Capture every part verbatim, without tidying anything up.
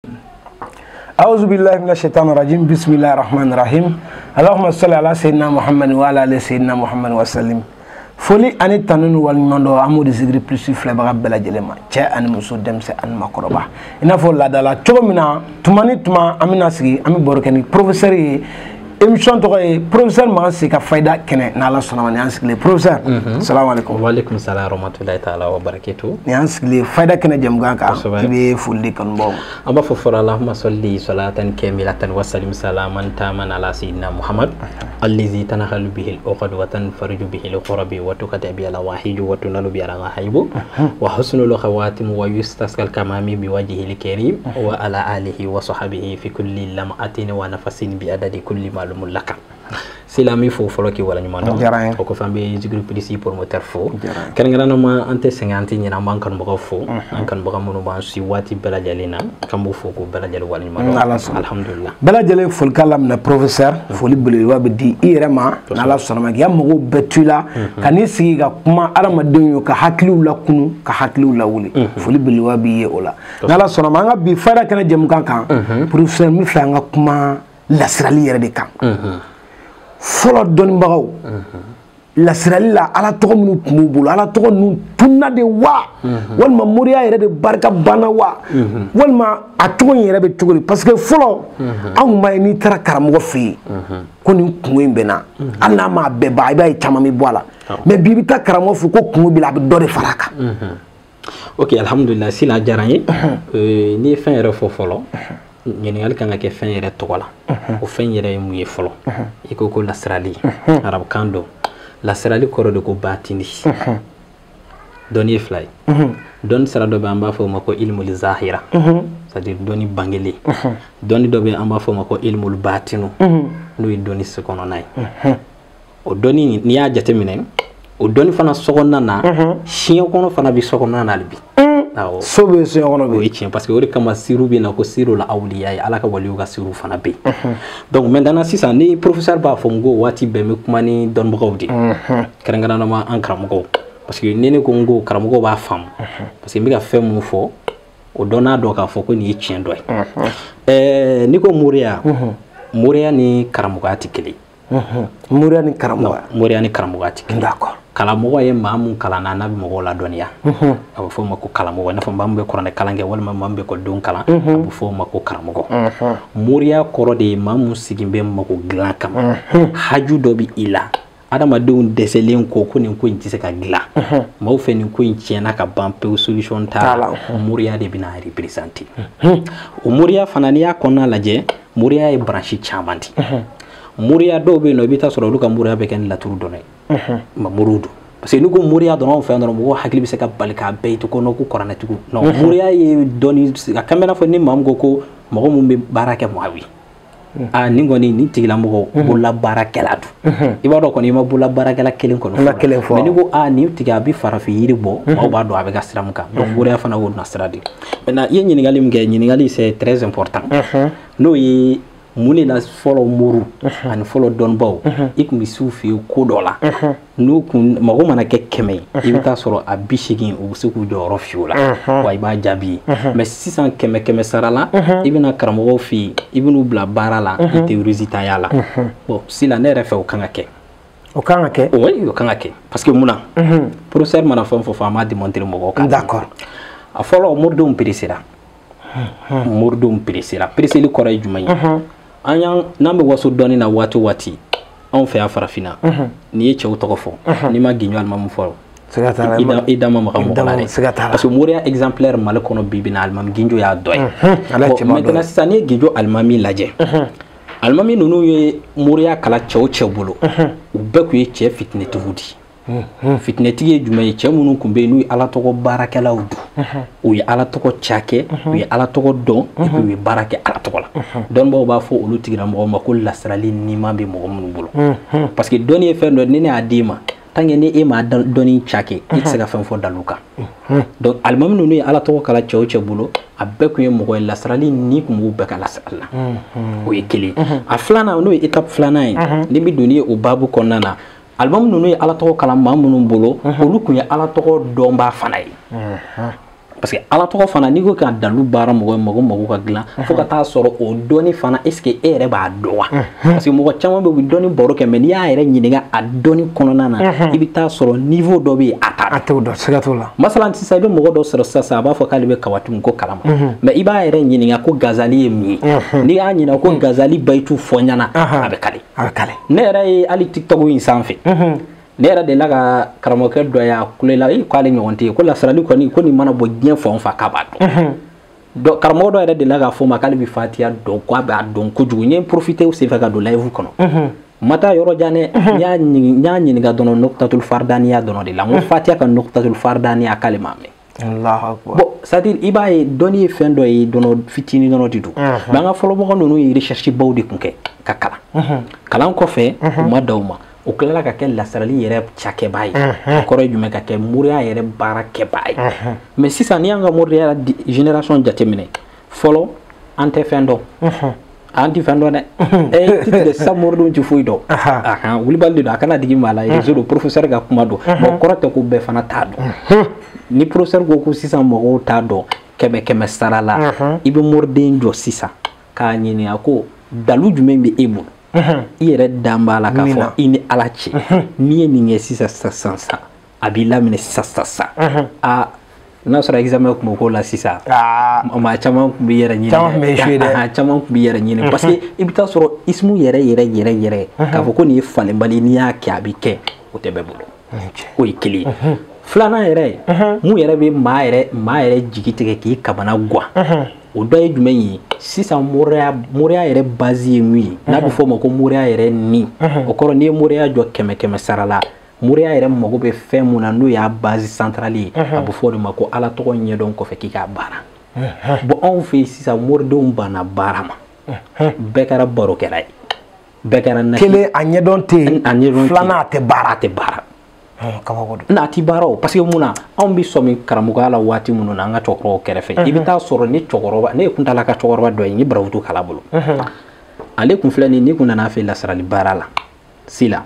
أعوذ بالله من الشيطان الرجيم بسم الله الرحمن الرحيم اللهم صل على سيدنا محمد وعلى آل سيدنا محمد وسلم foli ani tanunu walimondo amudi zigri plus fle baga bela jelema che ani muso demse an makoroba ina fo la dala chogomina tumani tuma amina sigi ami borokeni professeur yi émission to est professeur Mansi ka fayda kene na la sona ni ansikle professeur assalamu alaykum wa alaykum assalam wa rahmatullahi ta'ala wa barakatuh ni ansikle fayda kene jam ganka ibe fulli kan bom amba fo for allahumma salli salatan kamilatan wa sallim salaman taman ala sayyidina muhammad allazi tanhalu bihi al-uqad wa tanfariju bihi al-qurabi wa tukata bi al-wahij wa tunalu bi al-ghaibu wa husnul khawatim wa yustaskal kamami bi wajhihi al-karim wa ala alihi wa sahbihi fi kulli lam'atin wa nafasin bi adadi kulli laka c'est la mi fo folo ki wala nyuma o ko fambe jigru police promoteur fo kan ngana ma ante cinquante ni na man kan mo fo an kan mo mo ba si wati bela jalina kam bo fo ko bela jale wala nyuma alhamdulillah bela jale fol kalam na professeur fo libele wa be di irema na la sonama ya mo betula kan isi ga kuma arama denyo ka haklu la kunu ka haklu la wuli fo libele wa bi ye ola na la sonama nga bi fara kana jem kan kan professeur mi fa nga kuma lasirali yɛrɛ de kan fɔlɔ dɔnnibagaw lasirali la ala tɔgɔ minnu tun b'u bolo ala tɔgɔ ninnu tunna de wa walima moriya yɛrɛ de barika banna wa walima a tɔgɔ in yɛrɛ bɛ cogo di parce que fɔlɔ anw ma ye n'i taara karamɔgɔ fɛ yen ko nin kungo in bɛ na hali n'a ma bɛɛ ban i b'a ye caman bɛ bɔ a la mais bi i bɛ taa karamɔgɔ fɛ ko kungo b'i la a bɛ dɔ de fara a kan. ok alhamdulilah si la diyara n ye n'i ye fɛn yɛrɛ fɔ fɔlɔ ɲininkali kan ka kɛ fɛn yɛrɛ tɔgɔ la o fɛn yɛrɛ ye mun ye fɔlɔ i ko ko lasirali arabukan dɔn lasirali kɔrɔ de ko batini dɔnni ye fila ye dɔnni sira dɔ bɛ an b'a fɔ o ma ko ilmul zahira c'est à dire dɔnni bangeli dɔnni dɔ bɛ an b'a fɔ o ma ko ilmul batinu n'o ye dɔnni sokɔnɔna ye o dɔnni n'i y'a jateminɛ o dɔnni fana sokɔnɔna na siɲɛ kɔnɔ fana bɛ sokɔnɔna na hali bi so be so yono be tiɲɛ parce que o de kama siru bɛ na ko siru la awliya ye ala ka waliyu ka siru fana bɛ donc maintenant sisan ni professeur b'a fɔ n ko waati bɛɛ n bɛ kuma ni dɔnnibagaw de kɛrɛnkɛrɛnnama an karamɔgɔw parce que ni ne ko n ko karamɔgɔw b'a faamu parce que n bɛ ka fɛn mun fɔ o dɔn n'a dɔn k'a fɔ ko nin ye tiɲɛ dɔ ye ɛɛ n'i ko moriya moriya ni karamɔgɔya tɛ kelen moriya ni karamɔgɔya moriya ni karamɔgɔya tɛ kelen d'accord kalamɔgɔ ye maa mun kalan na n'a bɛ mɔgɔw ladɔnniya a bɛ fɔ o ma ko kalamɔgɔ i n'a fɔ maa min bɛ kuranɛ kalan kɛ walima maa min bɛ ekɔlidenw kalan a bɛ fɔ o ma ko karamɔgɔ moriya kɔrɔ de ye maa mun sigilen bɛ mago dilan kama haju dɔ bɛ i la adamadenw dɛsɛlen ko ko nin ko in tɛ se ka dilan maaw fɛ nin ko in tiɲɛna ka ban pewu solution t'a la moriya de bɛna représenter o moriya fana n'i y'a kɔnɔna lajɛ moriya ye branche caman di moriya dɔw bɛ yen nɔ i bɛ taa sɔrɔ olu ka moriya bɛ kɛ ni laturu dɔrɔn ye ma moriw don parce que ni ko moriya dɔrɔn anw fɛ yan dɔrɔn mɔgɔw hakili bɛ se ka bali k'a bɛɛ ye to ko ko kuranɛtigiw non moriya ye dɔnni a kan bɛ n'a fɔ ni maa min ko ko mɔgɔ min bɛ baara kɛ muhawi a nin kɔni nin tigilamɔgɔ bolola baarakɛla don i b'a dɔn kɔni i ma bolola baarakɛla kelen kɔni fɔ mais ni ko a nin tigi a bɛ farafin yiri bɔ maaw b'a dɔn a bɛ ka sira min kan donc moriya fana y'o nasira de maintenant i ye ɲininkali min kɛ ɲininkali c'est très important n'o ye mun de la fɔlɔ muru ani fɔlɔ dɔnnibaw i tun bɛ s'u fɛ yen ko dɔ la n'u kun mɔgɔ mana kɛ kɛmɛ ye i bɛ taa sɔrɔ a bi seegin u bɛ se k'u jɔyɔrɔ fiyɛ o la wa i b'a jaabi mais sisan kɛmɛ kɛmɛ sara la i bɛna karamɔgɔw fɛ yen i bɛn'u bila baara la i tɛ résultat y'a la bon sisan ne yɛrɛ fɛ o kan ka kɛ o kan ka kɛ oui o kan ka kɛ parce que munna professeur mana fɛn fɛn fɔ a m'a démontrer mɔgɔw kan d'accord a fɔlɔ moridenw peresera moridenw peresera pereseli kɔrɔ ye jumɛn ye an y'an n'an bɛ waso dɔɔni na waati o waati anw fɛ yan farafinna n'i ye cɛw tɔgɔ fɔ n'i ma giɲɔ alimamu fɔ i da ma maga mɔgɔ la dɛ parce que moriya exemplaire mali kɔnɔ bi bi na alimami ginjo y'a dɔ ye bon maintenant sisan n'i ye ginjo alimami lajɛ alimami ninnu ye moriya kala cɛw o cɛw bolo u bɛɛ tun ye cɛ fitinɛtigiw di fitinɛtigi ye jumɛn ye cɛ minnu tun bɛ yen n'u ye ala tɔgɔ baarakɛlaw don u ye ala tɔgɔ cakɛ u ye ala tɔgɔ dɔn et puis u ye baara kɛ ala tɔgɔ la dɔnnibaw b'a fɔ olu tigilamɔgɔw ma ko lasirali niman bɛ mɔgɔ minnu bolo parce que dɔnni ye fɛn dɔ ni ne y'a d'e ma tant que ni e m'a dɔnni cakɛ i tɛ se ka fɛn fɔ dalu kan donc alimami ninnu ye ala tɔgɔ kala cɛ o cɛ bolo a bɛɛ tun ye mɔgɔ ye lasirali ni tun b'u bɛɛ ka lasirali la o ye kelen a filanan n'o ye étape filanan ye ni bɛ don n'i ye o baabu kɔnɔna na alimamu ninnu ye ala tɔgɔ kalan maa minnu bolo olu tun ye ala tɔgɔ dɔnbaa fana ye parce que ala tɔgɔ fana n'i ko ka dalu baara mɔgɔ ye mɔgɔ mɔgɔ ka dilan fo ka taa sɔrɔ o dɔnni fana est ce que e yɛrɛ b'a dɔn wa parce que mɔgɔ caman bɛ u bɛ dɔnni baro kɛ mais n'i y'a yɛrɛ ɲininka a dɔnni kɔnɔna na i bɛ taa sɔrɔ niveau dɔ bɛ yen a t'a a t'o dɔn siga t'o la masalan sisan i bɛ mɔgɔ dɔ sɔrɔ sisan a b'a fɔ k'ale bɛ kabatugu ko kalama mais i b'a yɛrɛ ɲininka ko gazali ye mun ye n'i y'a ɲininka ko gazali bayitu fɔ ɲɛna a bɛ kale a bɛ kale ne yɛrɛ ye hali tiktok in sanfɛ ne yɛrɛ de la ka karamɔgɔkɛ dɔ y'a kulela i k'ale ɲɔgɔn tɛ ye ko lasarali kɔni ko nin mana bɔ diɲɛ fan o fan k'a b'a dɔn karamɔgɔ dɔ yɛrɛ de la k'a fɔ ma k'ale bɛ fatiya dɔn k'a b'a dɔn kojugu n ye profité o senfɛ ka don live kɔnɔ ma taa yɔrɔ jan dɛ n y'a ɲininka dɔrɔn nokutatul fardaniya dɔrɔn de la n ko fatiya ka nokutatul fardaniya k'ale m'a mɛn bon c'est à dire i b'a ye dɔnni ye fɛn dɔ ye dɔnɔ fitinin dɔrɔ de don mais an ka fɔlɔmɔgɔ ninnu ye recherche baw de tun kɛ ka kalan kalan kɔfɛ u ma da u ma o tilala ka kɛ lasarali yɛrɛ cakɛbaa ye a kɔrɔ ye jumɛn ka kɛ moriya yɛrɛ baara kɛbaa ye mais sisan n'i y'an ka moriya génération jateminɛ fɔlɔ an tɛ fɛn dɔn an ti fɛn dɔn dɛ eh titre de sa moridenw ti foyi dɔn ahan wulibali de don a kana digi maa la réseau do professeur ka kuma don bon kɔrɔ tɛ ko bɛɛ fana t'a dɔn ni professeur ko ko sisan mɔgɔw t'a dɔn kɛmɛ kɛmɛ sara la i bɛ moriden jɔ sisan k'a ɲininka ko dalu jumɛn bɛ e bolo i yɛrɛ dan b'a la k'a fɔ i ni ala cɛ n'i ye nin kɛ sisan sisan sisan a b'i laminɛ sisan sisan a n'a sɔrɔ examen tun bɛ k'o la sisan maa caman tun bɛ yɛrɛ ɲini caman tun bɛ yɛrɛ ɲini parce que i bɛ taa sɔrɔ ismu yɛrɛ yɛrɛ yɛrɛ yɛrɛ k'a fɔ ko nin ye falenbali n'i y'a kɛ a bɛ kɛ o tɛ bɛɛ bolo o ye kelen ye filanan yɛrɛ mun yɛrɛ bɛ maa yɛrɛ maa yɛrɛ jigi tigɛ k'i kabana guwa o dɔ ye jumɛn ye sisan moriya moriya yɛrɛ base ye mun ye n'a bɛ fɔ o ma ko moriya yɛrɛ ni o kɔrɔ n'i ye moriya jɔ kɛmɛ kɛmɛ sara la moriya yɛrɛ mago bɛ fɛn mun na n'o y'a base centrale ye a bɛ fɔ o de ma ko ala tɔgɔ ɲɛdɔn kɔfɛ k'i k'a baara bon anw fɛ yen sisan moridenw banna baara ma bɛɛ kɛra barokɛla ye bɛɛ kɛra na kelen a ɲɛdɔn tɛ yen filanan a tɛ baara a tɛ baara n'a ti baara o parce que mun na anw bɛ sɔmi karamɔgɔya la waati minnu na an ka cɛkɔrɔbaw kɛrɛfɛ i bɛ taa sɔrɔ ni cɛkɔrɔba ne kun taala ka cɛkɔrɔba dɔ ye n ye barabutu kala bolo ale kun filɛ nin ni kun nana fɛ lasarali baara la si la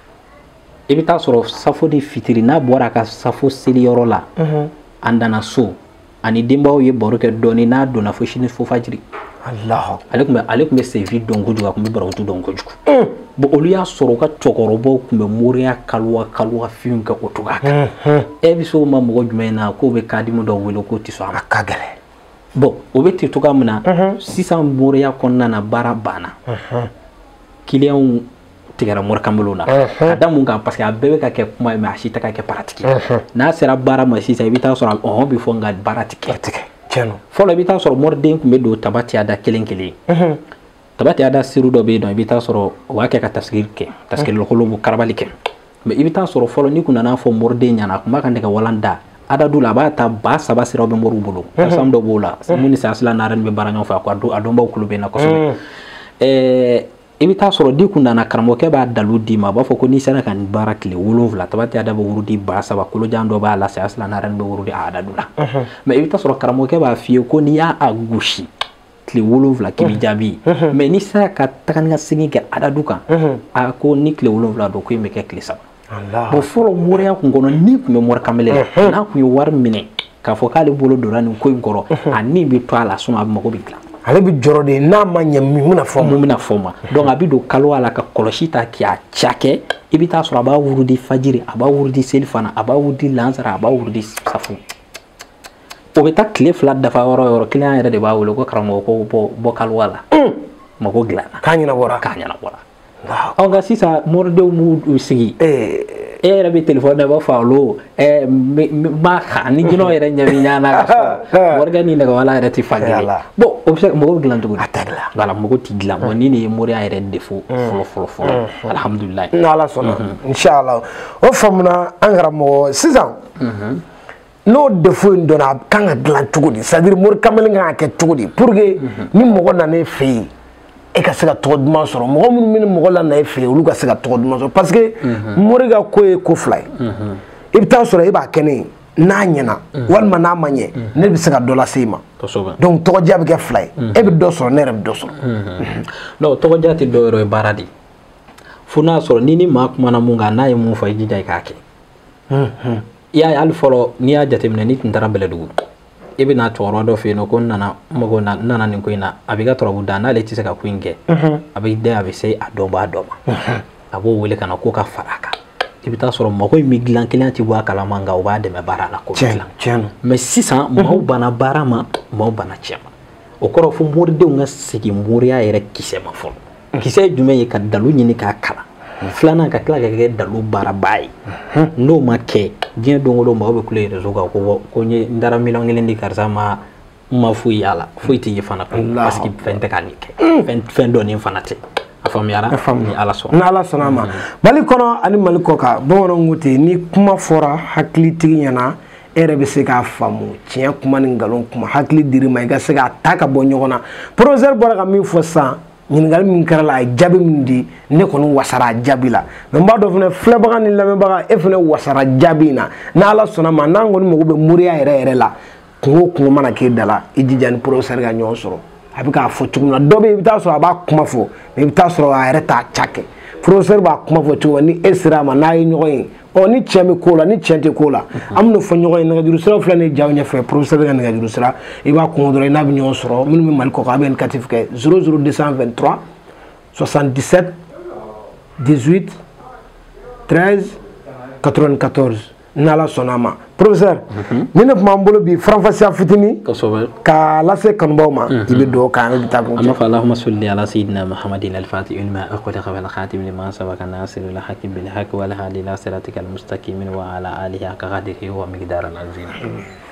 i bɛ taa sɔrɔ safo de fitiri n'a bɔra a ka safo seliyɔrɔ la an danna so ani denbaw ye baro kɛ dɔɔni n'a donna fo sini fo fajiri ale tun bɛ ale tun bɛ sevi dɔn kojugu a tun bɛ barabutu dɔn kojugu bon olu y'a sɔrɔ u ka cɛkɔrɔbaw tun bɛ moriya kaliwa kaliwa fɛnw kɛ o cogoya kan e bɛ se o ma mɔgɔ jumɛn na k'o bɛ kadimu dɔw wele k'o tɛ sɔn a ma ka gɛlɛn bon o bɛ ten cogoya min na sisan moriya kɔnɔna na baara banna kiliyanw tigɛra morikanbolo la ka da mun kan parce que a bɛɛ bɛ ka kɛ kuma ye mais a si tɛ ka kɛ paratigi n'a sera baara ma sisan i bɛ taa sɔrɔ ɔhɔn bɛ fɔ nka baara tɛ kɛ fɔlɔ i bɛ taa sɔrɔ moriden tun bɛ don tabatiya kelen kelen tabatiya siru dɔ bɛ yen nɔ i bɛ taa sɔrɔ o b'a kɛ ka tasigiri kɛ tasigiri lɔkɔlɔ bɛ karabali kɛ mais i bɛ taa sɔrɔ fɔlɔ ni kun nana fɔ moriden ɲɛna a tun b'a ka nɛgɛ walan da adadu la a b'a ta ba saba siraw bɛ moriw bolo kasam dɔ b'o la mun ni sasila naaren bɛ baara ɲɔgɔn fɛ a dɔnbaw kulo bɛ na kosɛbɛ ɛɛ i bɛ taa sɔrɔ di kun nana karamɔgɔkɛ b'a dalu d'i ma a b'a fɔ ko n'i sera ka nin baara tile wolonwula tabatiya bɛ wurudi ba saba kolojan dɔ b'a la sasila naaren bɛ wurudi a adadu la mais i bɛ taa sɔrɔ karamɔgɔkɛ b'a f'i ye ko n'i y'a gosi tile wolonwula k'i bɛ jaabi mais n'i sera ka taga ni ka segin kɛ adadu kan a ko ni tile wolonwula don ko in bɛ kɛ tile saba bon fɔlɔ moriya kun kɔnɔ ni kun bɛ mori kanbele la n'a kun ye wari minɛ k'a fɔ k'ale bolo donna nin ko in kɔrɔ a ni bɛ to a la sinon a bɛ mago bɛ dilan ale bɛ jɔrɔ de n'a ma ɲɛ min bɛna fɔ mun bɛna fɔ ma donc a bɛ don kalo a la ka kɔlɔsi ta k'i a cakɛ i bɛ taa sɔrɔ a b'a wurudi fajiri a b'a wurudi selifana a b'a wurudi lansara a b'a wurudi safu o bɛ taa tile fila dafa yɔrɔ yɔrɔ kiliyan yɛrɛ de b'a wele ko karamɔgɔ ko bɔ bɔ kalo a la mago dilanna k'a ɲɛnabɔra k'a ɲɛnabɔra ɔ nka sisan moridenw b'u sigi e yɛrɛ bɛ telefɔni na i b'a fɔ alo ɛ n b'a kan ni jinɛw yɛrɛ ɲɛ bɛ ɲana ka sɔrɔ morikɛ ni nɛgɛwala yɛrɛ tɛ fan kelen bon o bɛ se mɔgɔw dilan cogo di a tɛ dilan voilà mɔgɔw tɛ dilan bon ni nin ye moriya yɛrɛ defo fɔlɔ fɔlɔ fɔlɔ alhamdulilayi ni ala sɔnna inshallah o faamuna an karamɔgɔ sisan n'o defo in dɔnna a kan ka dilan cogo di c'est à dire mori kamalen kan ka kɛ cogo di pour que ni mɔgɔ nana e fɛ yen e ka se ka tɔgɔ duman sɔrɔ mɔgɔ minnu bɛ mɔgɔ la na e fɛ yen olu ka se ka tɔgɔ duman sɔrɔ parce que mori ka ko ye ko fila ye i bɛ taa sɔrɔ e b'a kɛ ne n'a ɲɛna walima n'a ma ɲɛ ne bɛ se ka dɔ lase i ma donc tɔgɔdiya bɛ kɛ fila ye e bɛ dɔ sɔrɔ ne yɛrɛ bɛ dɔ sɔrɔ non tɔgɔdiya tɛ dɔ yɔrɔ ye baara de fo n'a sɔrɔ ni ni maa kumana mun kan n'a ye mun fɔ i jija i k'a kɛ i y'a ye hali fɔlɔ n'i y'a jateminɛ n'i tun taara bɛlɛdugu i bɛ na cɛkɔrɔba dɔ fɛ yen nɔ ko n nana n mago na n nana nin ko in na a b'i ka turabu da n'ale tɛ se ka ko in kɛ a bɛ den a bɛ se a dɔnbaa dɔ ma a b'o wele ka na ko ka fara a kan i bɛ taa sɔrɔ mɔgɔ in bɛ dilan kelen tɛ bɔ a kalama nka o b'a dɛmɛ baara la ko dilan mɛ sisan maaw banna baara ma maaw banna cɛ ma o kɔrɔ fo moridenw ka segin moriya yɛrɛ kisɛ ma fɔlɔ kisɛ ye jumɛn ye ka dalu ɲini k'a kalan filanan ka tila ka kɛ dalu baaraba ye n'o ma kɛ diɲɛ don o don mɔgɔ bɛ kule réseau kan ko ko n ye n taara miliyɔn kelen di karisa ma n ma foyi y'a la foyi tɛ ye fana parce que fɛn tɛ ka nin kɛ fɛn dɔ nin fana tɛ a faamuyara ni ala sɔnna ni ala sɔnna a ma mali kɔnɔ ani mali kɔ kan bamananw ko ten ni kuma fɔra hakilitigi ɲɛna e yɛrɛ bɛ se k'a faamu tiɲɛ kuma ni nkalon kuma hakili dir'i ma i ka se k'a ta ka bɔ ɲɔgɔn na professeur bɔra ka min fɔ sisan ɲininkali min kɛra la a ye jaabi min di ne kɔni wasara a jaabi la mɛ n b'a dɔn fana filɛbaga ni lamɛnbaga e fana wasara jaabi in na ni ala sɔnna a ma n'an kɔni mago bɛ moriya yɛrɛ yɛrɛ la kungo o kungo mana k'e da la i jija ni professeur ka ɲɔgɔn sɔrɔ a bɛ k'a fɔ cogo min na dɔ bɛ yen i bɛ taa sɔrɔ a b'a kuma fɔ mɛ i bɛ taa sɔrɔ a yɛrɛ t'a ca kɛ professeur b'a kuma fɔ cogo min ni e sera a ma n'a ye ɲɔgɔn ye ɔ ni tiɲɛ bɛ ko la ni tiɲɛ tɛ ko la an bɛn'o fɔ ɲɔgɔn ye nɛgɛjuru siraw filɛ nin ye jaw ɲɛfɛ professeur ka nɛgɛjuru sira i b'a kɔngɔ dɔrɔn i n'a bɛ ɲɔgɔn sɔrɔ minnu bɛ mali kɔ kan a bɛ indicatif kɛ zéro zéro deux cent vingt-trois soixante-dix-sept dix-huit treize quatre-vingt-quatorze n'ala sɔnna a ma professeur ni ne tun b'an bolo bi faranfasiya fitinin k'a lase kanubaw ma i bɛ dugawu k'an bɛ taa kun cɛ. an b'a fɔ allahumma salli ala sayyidina muhammadin al-fatih lima ughliqa wal khatim lima sabaqa nasir al-haqqi bil haqqi wal hadi ila siratikal mustaqim wa ala alihi haqqa qadrihi wa miqdaran azim.